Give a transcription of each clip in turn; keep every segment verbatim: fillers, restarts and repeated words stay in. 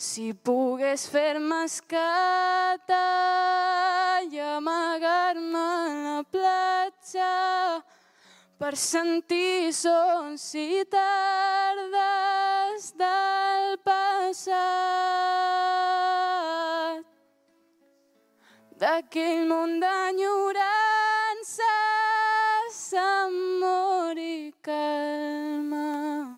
Si pogués fer-me escata i amagar-me a la platja per sentir sons i tardes del passat, d'aquell món d'enyorances, amor i calma,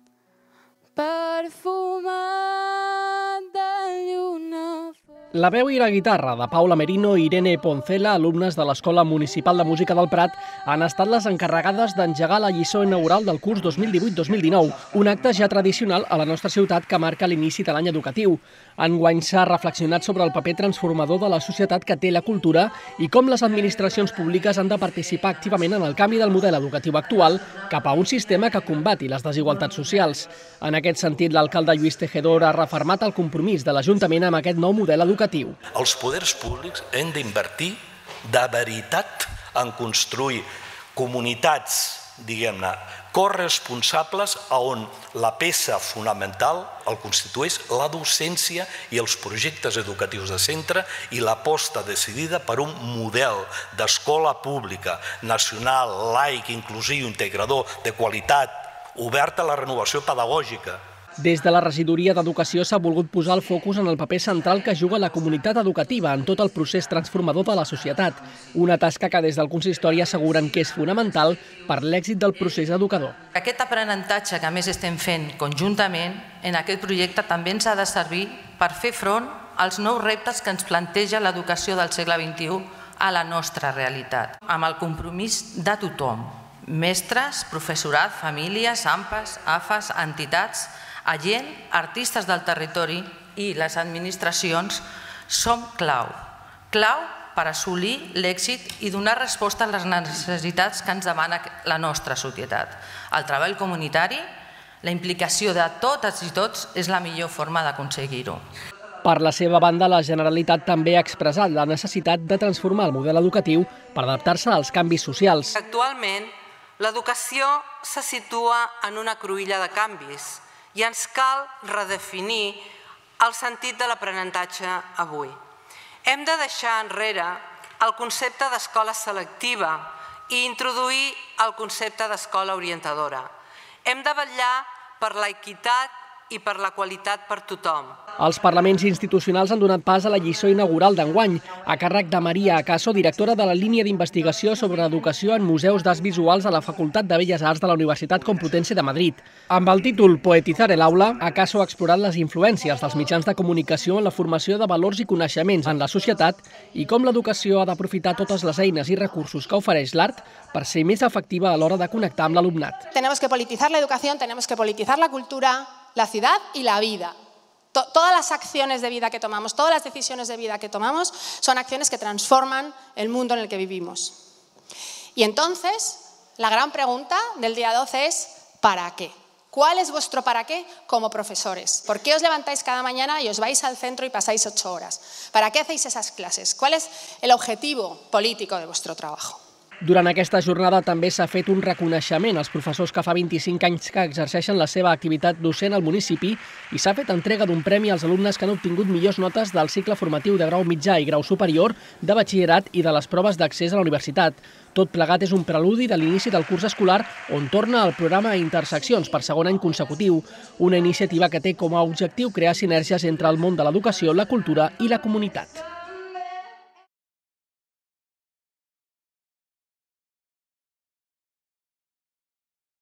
perfumat de lluna. La veu i la guitarra de Paula Merino i Irene Poncela, alumnes de l'Escola Municipal de Música del Prat, han estat les encarregades d'engegar la lliçó inaugural del curs dos mil divuit dos mil dinou, un acte ja tradicional a la nostra ciutat que marca l'inici de l'any educatiu. Enguany s'ha reflexionat sobre el paper transformador de la societat que té la cultura i com les administracions públiques han de participar activament en el canvi del model educatiu actual cap a un sistema que combati les desigualtats socials. En aquest sentit, l'alcalde Lluís Tejedor ha refermat el compromís de l'Ajuntament amb aquest nou model educatiu. Els poders públics hem d'invertir de veritat en construir comunitats, diguem-ne, corresponsables on la peça fonamental el constitueix la docència i els projectes educatius de centre i l'aposta decidida per un model d'escola pública, nacional, laic, inclusiu, integrador, de qualitat, obert a la renovació pedagògica. Des de la regidoria d'Educació s'ha volgut posar el focus en el paper central que juga la comunitat educativa en tot el procés transformador de la societat, una tasca que des del consistori asseguren que és fonamental per l'èxit del procés educador. Aquest aprenentatge que a més estem fent conjuntament en aquest projecte també ens ha de servir per fer front als nous reptes que ens planteja l'educació del segle vint-i-u a la nostra realitat, amb el compromís de tothom, mestres, professorat, famílies, AMPAs, AFAs, entitats, agent, artistes del territori i les administracions som clau. Clau per assolir l'èxit i donar resposta a les necessitats que ens demana la nostra societat. El treball comunitari, la implicació de totes i tots és la millor forma d'aconseguir-ho. Per la seva banda, la Generalitat també ha expressat la necessitat de transformar el model educatiu per adaptar-se als canvis socials. Actualment, l'educació se situa en una cruïlla de canvis i ens cal redefinir el sentit de l'aprenentatge avui. Hem de deixar enrere el concepte d'escola selectiva i introduir el concepte d'escola orientadora. Hem de vetllar per l'equitat i per la qualitat per tothom. Els parlaments institucionals han donat pas a la lliçó inaugural d'enguany, a càrrec de Maria Acaso, directora de la línia d'investigació sobre educació en museus d'arts visuals a la Facultat de Belles Arts de la Universitat Complutense de Madrid. Amb el títol Poetizar el aula, Acaso ha explorat les influències dels mitjans de comunicació en la formació de valors i coneixements en la societat i com l'educació ha d'aprofitar totes les eines i recursos que ofereix l'art per ser més efectiva a l'hora de connectar amb l'alumnat. Tenemos que politizar la educación, tenemos que politizar la cultura, la ciudad y la vida. Todas las acciones de vida que tomamos, todas las decisiones de vida que tomamos son acciones que transforman el mundo en el que vivimos. Y entonces, la gran pregunta del día doce es ¿para qué? ¿Cuál es vuestro para qué como profesores? ¿Por qué os levantáis cada mañana y os vais al centro y pasáis ocho horas? ¿Para qué hacéis esas clases? ¿Cuál es el objetivo político de vuestro trabajo? Durant aquesta jornada també s'ha fet un reconeixement als professors que fa vint-i-cinc anys que exerceixen la seva activitat docent al municipi i s'ha fet entrega d'un premi als alumnes que han obtingut millors notes del cicle formatiu de grau mitjà i grau superior, de batxillerat i de les proves d'accés a la universitat. Tot plegat és un preludi de l'inici del curs escolar on torna el programa Interseccions per segon any consecutiu, una iniciativa que té com a objectiu crear sinergies entre el món de l'educació, la cultura i la comunitat.